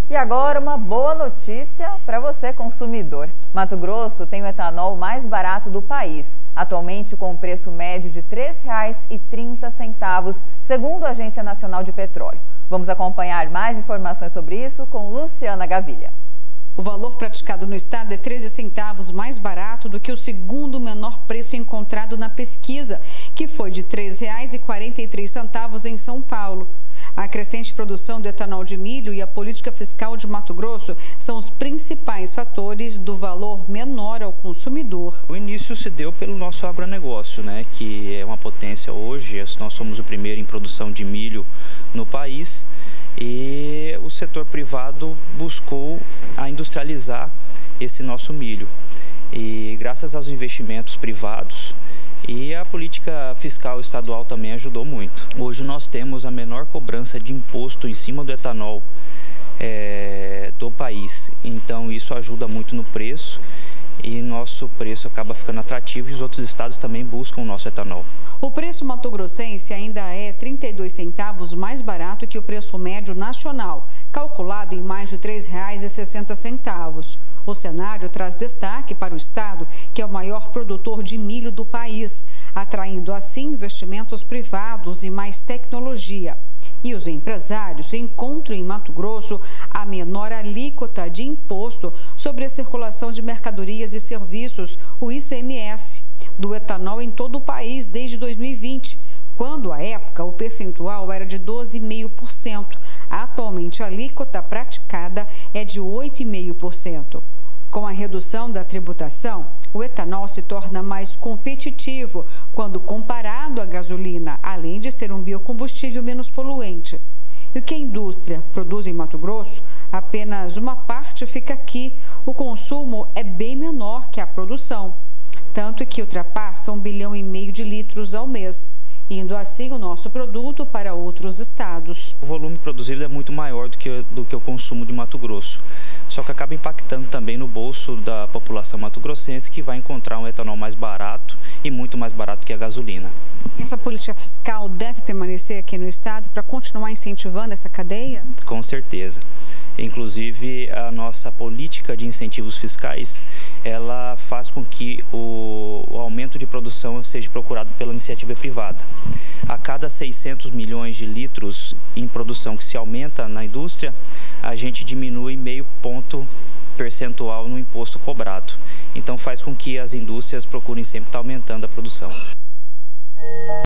E agora uma boa notícia para você, consumidor. Mato Grosso tem o etanol mais barato do país, atualmente com um preço médio de R$ 3,30, segundo a Agência Nacional de Petróleo. Vamos acompanhar mais informações sobre isso com Luciana Gavilha. O valor praticado no estado é 13 centavos mais barato do que o segundo menor preço encontrado na pesquisa, que foi de R$ 3,43 em São Paulo. A crescente produção do etanol de milho e a política fiscal de Mato Grosso são os principais fatores do valor menor ao consumidor. O início se deu pelo nosso agronegócio, que é uma potência hoje. Nós somos o primeiro em produção de milho no país e o setor privado buscou a industrializar esse nosso milho. E graças aos investimentos privados e a política fiscal estadual também ajudou muito. Hoje nós temos a menor cobrança de imposto em cima do etanol do país, então isso ajuda muito no preço e nosso preço acaba ficando atrativo e os outros estados também buscam o nosso etanol. O preço mato-grossense ainda é 32 centavos mais barato que o preço médio nacional, calculado em mais de R$ 3,60. O cenário traz destaque para o estado, que é o maior produtor de milho do país, atraindo assim investimentos privados e mais tecnologia. E os empresários encontram em Mato Grosso a menor alíquota de imposto sobre a circulação de mercadorias e serviços, o ICMS, do etanol em todo o país desde 2020, quando, à época, o percentual era de 12,5%. Atualmente, a alíquota praticada é de 8,5%. Com a redução da tributação, o etanol se torna mais competitivo quando comparado à gasolina, além de ser um biocombustível menos poluente. E o que a indústria produz em Mato Grosso, apenas uma parte fica aqui. O consumo é bem menor que a produção, tanto que ultrapassa 1,5 bilhão de litros ao mês, indo assim o nosso produto para outros estados. O volume produzido é muito maior do que o consumo de Mato Grosso, só que acaba impactando também no bolso da população mato-grossense, que vai encontrar um etanol mais barato e muito mais barato que a gasolina. Essa política fiscal deve permanecer aqui no estado para continuar incentivando essa cadeia? Com certeza. Inclusive, a nossa política de incentivos fiscais, ela faz com que o aumento de produção seja procurado pela iniciativa privada. A cada 600 milhões de litros em produção que se aumenta na indústria, a gente diminui meio ponto percentual no imposto cobrado. Então faz com que as indústrias procurem sempre estar aumentando a produção.